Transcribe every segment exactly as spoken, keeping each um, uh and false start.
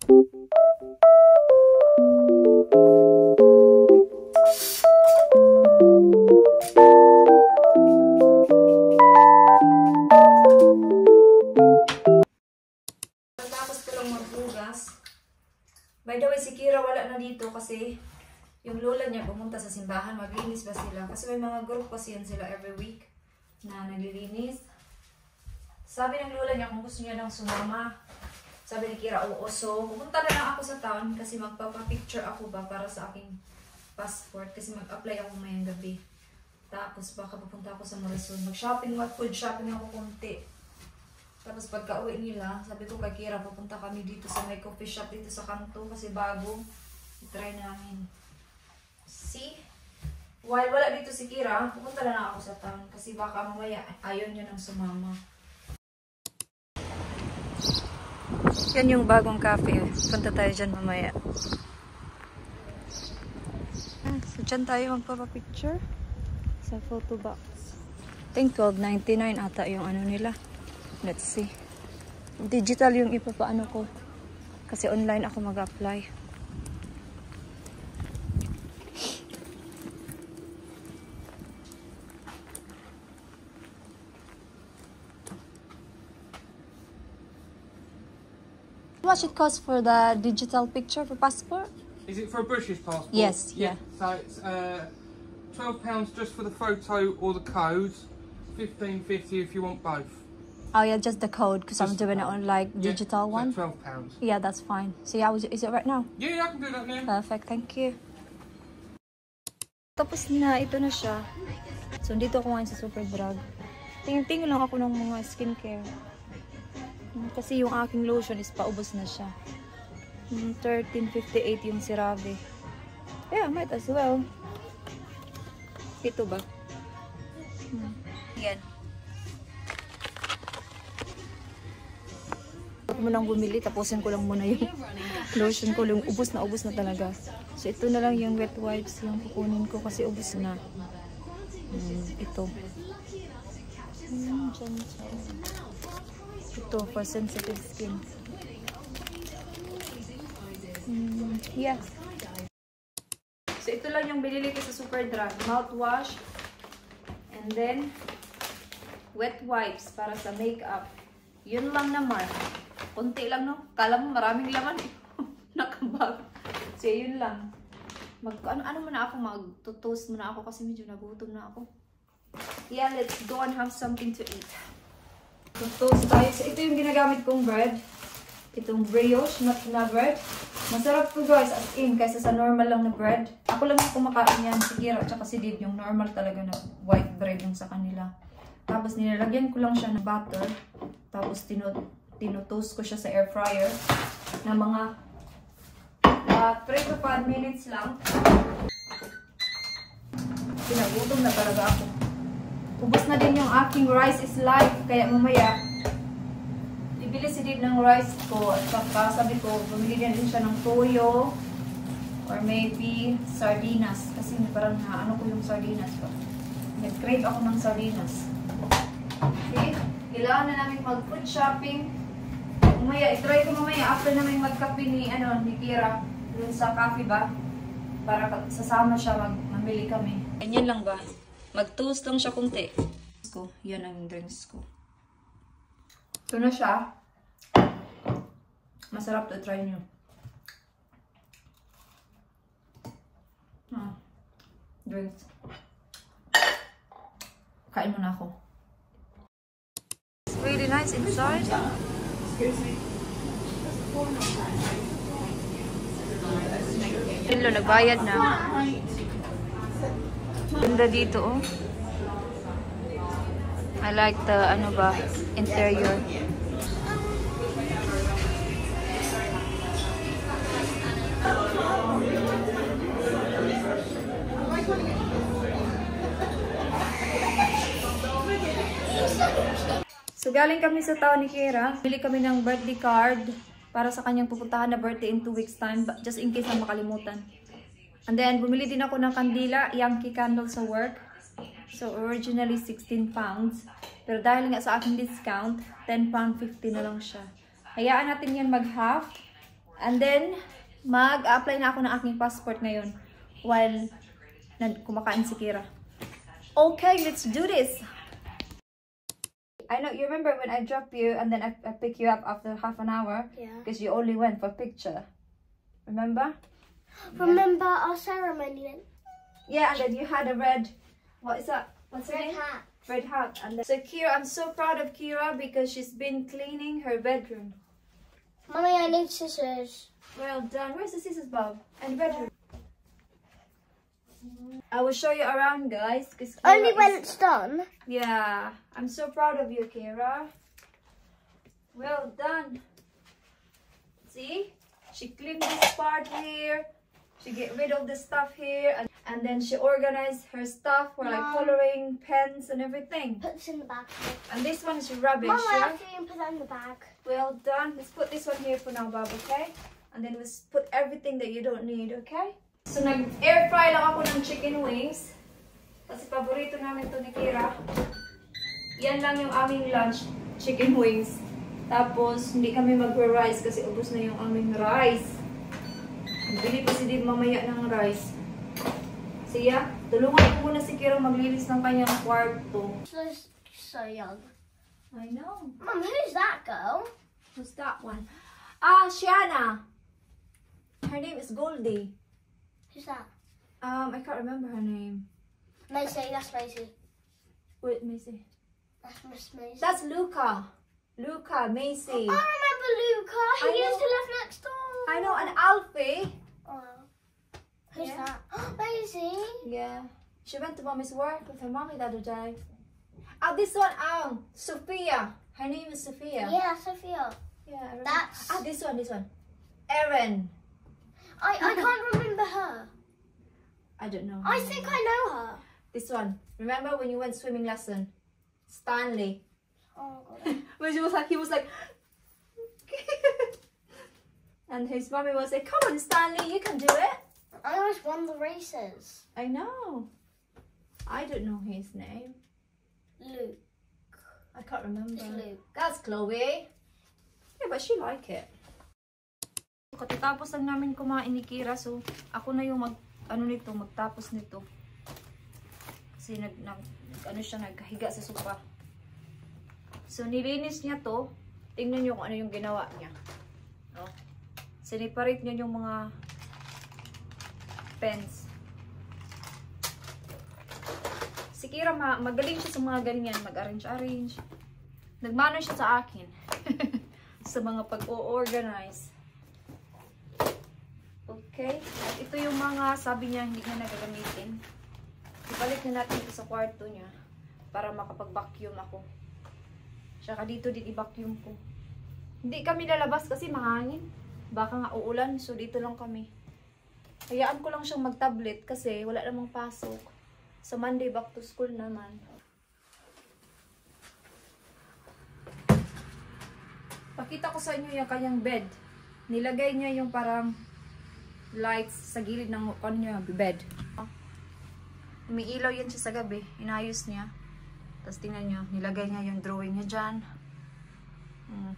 By the way, si Kira wala na dito kasi yung lola niya pumunta sa simbahan. Maglinis ba sila? Kasi may mga group kasi yan sila every week na naglilinis. Sabi ng lola niya kung gusto niya lang sumama. Sabi ni Kira, oo. So, pumunta na lang ako sa town kasi magpapapicture ako ba para sa aking passport. Kasi mag-apply ako mayang gabi. Tapos baka pupunta ako sa Morrison. Mag-shopping, mag-food shopping ako konti. Tapos pagka uwi nila, sabi ko kay Kira, pupunta kami dito sa may coffee shop dito sa kanto kasi bago. I-try namin. See? While wala dito si Kira, pupunta na lang ako sa town kasi baka mamaya ayaw niya nang sumama. Yan yung bagong cafe. Punta tayo dyan mamaya. So dyan tayo magpapapicture sa photo box. I think twelve ninety-nine ata yung ano nila. Let's see. Digital yung ipapaano ko. Kasi online ako mag-apply. How much it costs for the digital picture for passport? Is it for a British passport? Yes, yeah. yeah. So it's uh, twelve pounds just for the photo or the code. fifteen fifty if you want both. Oh yeah, just the code because I'm doing it on like digital yeah, one. So twelve pounds. Yeah, that's fine. So yeah, is it right now? Yeah, yeah, I can do that now. Perfect, thank you. Tapos na, ito na siya. So dito ako ngayon sa Superdrug. Tingin-tingin lang ako ng mga skincare. Kasi yung aking lotion is paubos na siya. thirteen fifty-eight yung CeraVe. Yeah, might as well. Ito ba? Hmm. Yan. Ako mo lang bumili, tapusin ko lang muna yung lotion ko. Yung ubos na ubos na talaga. So ito na lang yung wet wipes yung kukunin ko kasi ubos na. Hmm, ito. Hmm, dyan, dyan. Ito for sensitive skin. Hmm, yeah. So ito lang yung binili ko sa Superdrug. Mouthwash. And then wet wipes para sa makeup. Yun lang naman. Kunti lang, no? Kala mo maraming laman eh. Nakabag. So yun lang. Mag, ano, ano muna ako, mag-toast muna ako kasi medyo nagutom na ako. Yeah, let's go and have something to eat. Toast tayo. So ito yung ginagamit kong bread. Itong brioche na, na bread. Masarap to guys, as in, kaysa sa normal lang na bread. Ako lang yung kumakain yan. Si Kira at saka si Dave, yung normal talaga na white bread yung sa kanila. Tapos nilalagyan ko lang siya ng butter. Tapos tinut tinutoast ko siya sa air fryer na mga uh, three to five minutes lang. Pinagutom na talaga ako. Ubus na din yung aking rice is life. Kaya mamaya, ibili si Dave ng rice ko. At saka sabi ko, bumili din siya ng toyo. Or maybe sardinas. Kasi parang naano ko yung sardinas ko. Nag-crave ako ng sardinas. Okay? Kailangan na namin mag-food shopping. Mamaya, itry ko mamaya after namin magkape ni, ano, ni Kira. Dun sa coffee ba? Para sasama siya, mag-mamili kami. Ganyan lang ba? Mag-toast lang siya kunti. Yan ang drinks ko. Ito na siya. Masarap to, try nyo. Ah, drinks. Kain muna ako. It's really nice inside. Hello, nagbayad na. Ganda dito, oh. I like the, ano ba, interior. So, galing kami sa town ni Kira. Bili kami ng birthday card para sa kanyang pupuntahan na birthday in two weeks time. Just in case na makalimutan. And then, bumili din ako ng kandila, Yankee candle sa work. So, originally sixteen pounds. Pero dahil nga sa aking discount, ten pounds fifty na lang siya. Hayaan natin yan mag-half. And then, mag-apply na ako ng aking passport ngayon while kumakain si Kira. Okay, let's do this! I know, you remember when I dropped you and then I, I pick you up after half an hour? Yeah. Because you only went for a picture. Remember? Remember yeah. our ceremony then? Yeah, and then you had a red, what is that? What's her Red name? hat. Red hat. And then, so Kira, I'm so proud of Kira because she's been cleaning her bedroom. Mommy, I need scissors. Well done. Where's the scissors, Bob? And the bedroom. I will show you around, guys. Cause Only Kira when is, it's done. Yeah, I'm so proud of you, Kira. Well done. See? She cleaned this part here. She get rid of the stuff here. And, and then she organized her stuff for like Mom. coloring, pens, and everything. Put this in the bag. And this one is rubbish. Mom, I Yeah? have to put that in the bag. Well done. Let's put this one here for now, Bob, okay? And then we'll put everything that you don't need, okay? So, nag-air fry lang ako ng chicken wings. Kasi paborito namin to ni Kira. Yan lang yung aming lunch, chicken wings. Tapos, hindi kami mag-rice kasi ubos na yung aming rice. Bili pa si Dib mamaya ng rice. Siya, tulungan ko muna si Kira maglinis ng kanyang kwarto. So, so young. I know. Mom, who's that girl? Who's that one? Ah, Shiana. Her name is Goldie. Who's that? Um, I can't remember her name. Macy, that's Macy. Wait, Macy. That's Miss Macy. That's Luca. Luca, Macy. I remember Luca. He I know. used to live next door. I know, and Alfie. Oh. Who's Yeah. that? Macy. Yeah. She went to mommy's work with her mommy the other day. Ah, this one, um, Sophia. Her name is Sophia. Yeah, Sophia. Yeah, I remember. That's- Ah, this one, this one. Erin. I, I can't remember her. I don't know. I think I know her. This one. Remember when you went swimming lesson? Stanley. Oh, God. When she was like, he was like, and his mommy was like, come on, Stanley, you can do it. I always won the races. I know. I don't know his name. Luke. I can't remember. It's Luke. That's Chloe. Yeah, but she like it. Katatapos lang namin kumain ni Kira, so ako na yung mag, ano nito, magtapos nito. Kasi nag, nag, ano siya, naghiga sa sopa. So, nilinis niya to. Tingnan niyo kung ano yung ginawa niya. No? Siniparate niya yung mga pens. Si Kira, ma magaling siya sa mga ganyan. Mag-arrange-arrange. Nagmano siya sa akin. Sa mga pag-o-organize. Okay. At ito yung mga sabi niya hindi niya nagagamitin. Ibalik na natin ito sa kwarto niya para makapag-vacuum ako. Tsaka dito din i-vacuum ko. Hindi kami lalabas kasi mahangin. Baka nga uulan. So dito lang kami. Hayaan ko lang siyang mag-tablet kasi wala namang pasok. Sa Monday back to school naman. Pakita ko sa inyo yung kanyang bed. Nilagay niya yung parang lights sa gilid ng kanya bed. Umiilaw yan siya sa gabi. Inayos niya. Tapos tingnan nyo, nilagay niya yung drawing niya dyan. Hmm.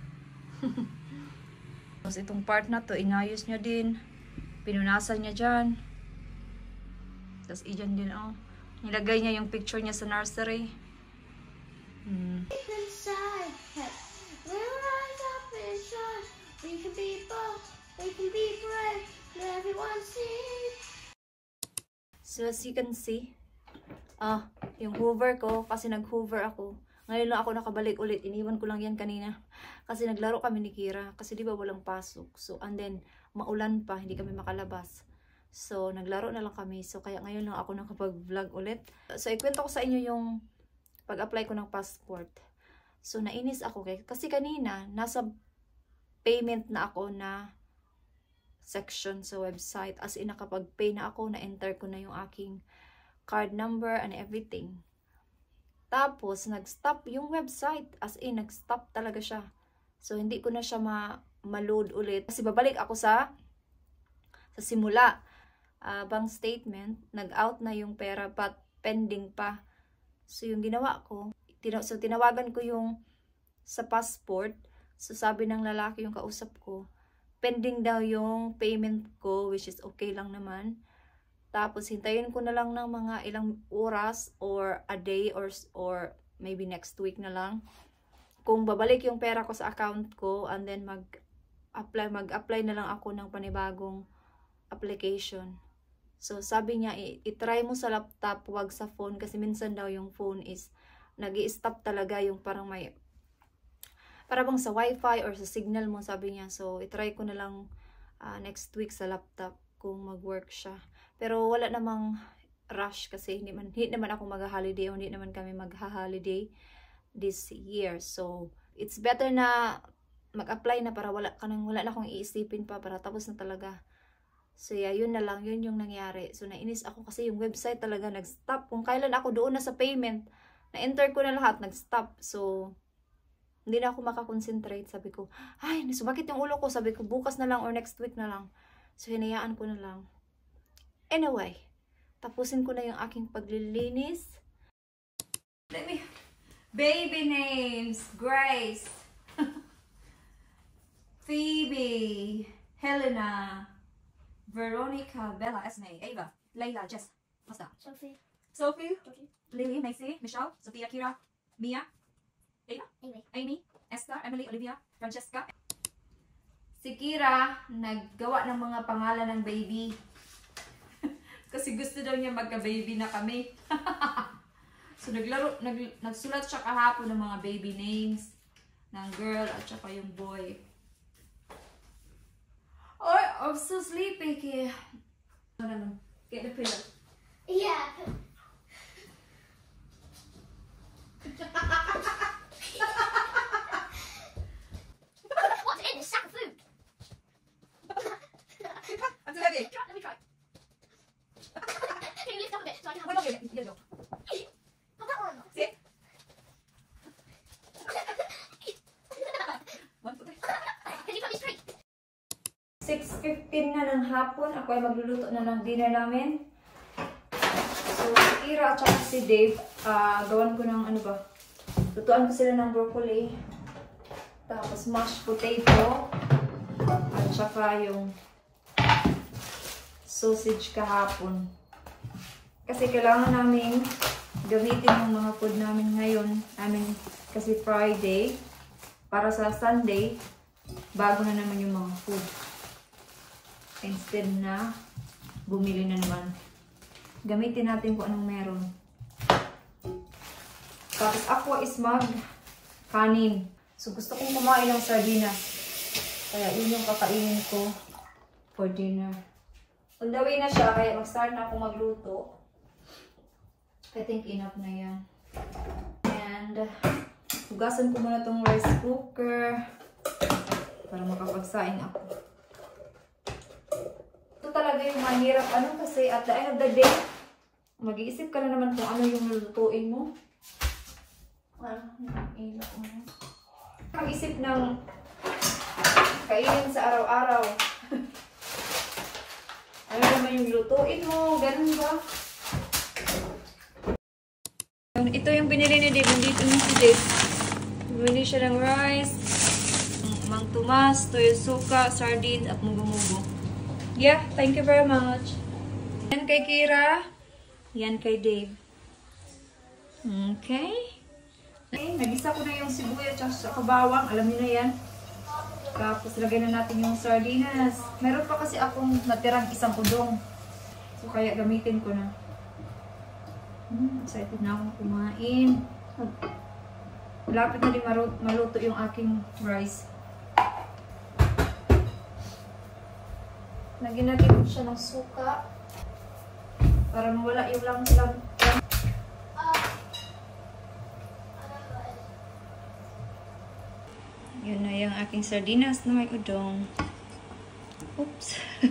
Tapos itong part na to, inayos niya din. Pinunasan niya dyan. Tapos iyan din, oh. Nilagay niya yung picture niya sa nursery. Hmm. Inside, we'll rise up and shine. We can be bold, we can be brave. Let everyone see. So as you can see, ah, yung hoover ko, kasi nag-hoover ako. Ngayon lang ako nakabalik ulit. Iniwan ko lang yan kanina. Kasi naglaro kami ni Kira. Kasi di ba walang pasok. So, and then, maulan pa. Hindi kami makalabas. So, naglaro na lang kami. So, kaya ngayon lang ako nakapag-vlog ulit. So, ikwento ko sa inyo yung pag-apply ko ng passport. So, nainis ako. Kasi kanina, nasa payment na ako na section sa website. As in, nakapag-pay na ako. Na-enter ko na yung aking card number and everything. Tapos, nag-stop yung website. As in, nag-stop talaga siya. So, hindi ko na siya ma- ma-load ulit. Kasi babalik ako sa sa simula. Uh, bank statement. Nag-out na yung pera but pending pa. So, yung ginawa ko, tina so, tinawagan ko yung sa passport. So, sabi ng lalaki yung kausap ko, pending daw yung payment ko, which is okay lang naman. Tapos, hintayin ko na lang ng mga ilang oras or a day or, or maybe next week na lang. Kung babalik yung pera ko sa account ko, and then mag-apply mag-apply na lang ako ng panibagong application. So, sabi niya, i-try mo sa laptop, wag sa phone. Kasi minsan daw yung phone is nag-i-stop talaga yung parang may, para bang sa wifi or sa signal mo, sabi niya. So, i-try ko na lang uh, next week sa laptop kung mag-work siya. Pero wala namang rush kasi hindi, man, hindi naman ako mag-holiday o hindi naman kami mag-holiday this year. So, it's better na mag-apply na para wala, kanang, wala na akong iisipin pa para tapos na talaga. So, yeah, yun na lang. Yun yung nangyari. So, nainis ako kasi yung website talaga nag-stop. Kung kailan ako doon na sa payment, na-enter ko na lahat, nag-stop. So, hindi na ako makakonsentrate. Sabi ko, ay, sumakit yung ulo ko. Sabi ko, bukas na lang or next week na lang. So, hinayaan ko na lang. Anyway, tapusin ko na yung aking paglilinis. Let me... Baby names. Grace. Phoebe. Helena. Veronica. Bella. Esme. Ava. Layla. Jess. Basta. Sophie. Sophie. Georgie. Lily. Macy. Michelle. Sophia. Kira. Mia. Ava. Amy. Amy. Esther. Emily. Olivia. Francesca. Si Kira, naggawa ng mga pangalan ng baby. Kasi gusto daw niya magka-baby na kami. So, naglaro, nag, nagsulat siya kahapon ng mga baby names ng girl at saka yung boy. Oh, I'm so sleepy, Kaya. No, no, no. Get the pillow. Yeah. What's in this sack of food? I'm too heavy. Try, let me try. Can you lift up a bit so I can have Wait, okay, here you go. Have that one. See? One, two, three. Can you put me straight? six fifteen na ng hapon. Ako ay magluluto na ng dinner namin. So, si Kira at saka si Dave, uh, gawan ko ng ano ba? Lutuan ko sila ng broccoli. Tapos mashed potato. At saka yung sausage kahapon. Kasi kailangan namin gamitin yung mga food namin ngayon. Namin kasi Friday. Para sa Sunday, bago na naman yung mga food. Instead na bumili na naman. Gamitin natin kung anong meron. Tapos ako is mag kanin. So gusto kong kumain ng sardinas. Kaya yun yung kakainin ko for dinner. On the way na siya, kaya mag-start na ako magluto. I think enough na yan. And hugasan ko muna tong rice cooker para makapagsaing ako. Ito talaga yung mahirap. Ano kasi at the end of the day, mag-iisip ka na naman kung ano yung lulutuin mo. Ano? Ilok mo. Mag-isip ng kainin sa araw-araw. Ano naman yung lutuin mo? Ganun ba? Ito yung binili ni Dave. Nandito yung si Dave. Bumili siya ng rice, mang tumas, toyo suka, sardines, at mugo-mugo. Yeah, thank you very much. Yan kay Kira. Yan kay Dave. Okay. Okay, nagisa ko na yung sibuyas at sa kabawang. Alam niyo na yan. Tapos lagyan na natin yung sardinas. Meron pa kasi akong natirang isang udong. So kaya gamitin ko na. Hmm, excited na akong kumain. Malapit na din maluto yung aking rice. Lagyan natin siya ng suka. Para mawala yung lang-lang. Yun na yung aking sardinas na may udong. Oops.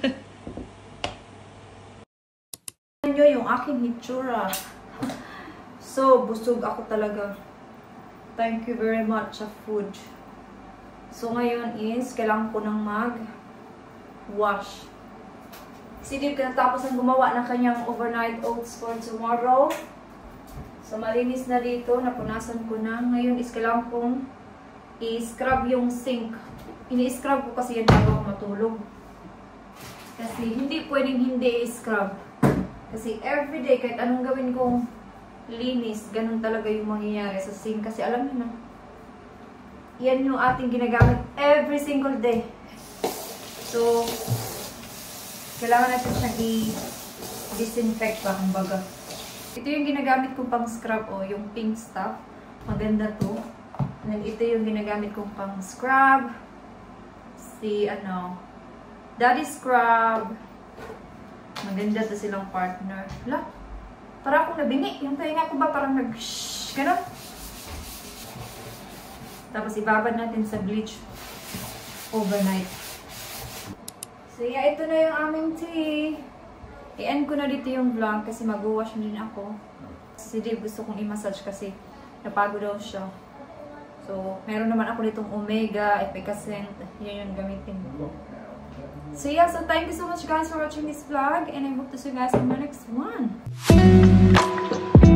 Tignan nyo yung aking hitsura. So, busog ako talaga. Thank you very much sa food. So, ngayon is, kailangan ko nang mag-wash. Si Dave katapos ang gumawa ng kanyang overnight oats for tomorrow. So, malinis na dito. Napunasan ko na. Ngayon is, kailangan kong i-scrub yung sink. ini-scrub ko kasi yan bago ako matulog. Kasi hindi pwedeng hindi i-scrub. Kasi everyday, kahit anong gawin kong linis, ganun talaga yung mangyayari sa sink. Kasi alam niyo na, yan yung ating ginagamit every single day. So, kailangan natin siyang i-disinfect pa, kumbaga. Ito yung ginagamit kong pang scrub, o, oh, yung pink stuff. Maganda to. And then, ito yung ginagamit kong pang scrub. Si, ano, Daddy Scrub. Maganda to silang partner. Hala, para akong nabingi. Yung tainga ko ba parang nag-shhh, gano'n. Tapos ibabad natin sa bleach overnight. So yeah, ito na yung aming tea. I-end ko na dito yung vlog kasi mag-wash din ako. Si Dave gusto kong i-massage kasi napagod daw siya. So, meron naman ako ditong Omega, Efficacent. Yan yung gamitin ko. So yeah, so thank you so much guys for watching this vlog and I hope to see you guys in the next one.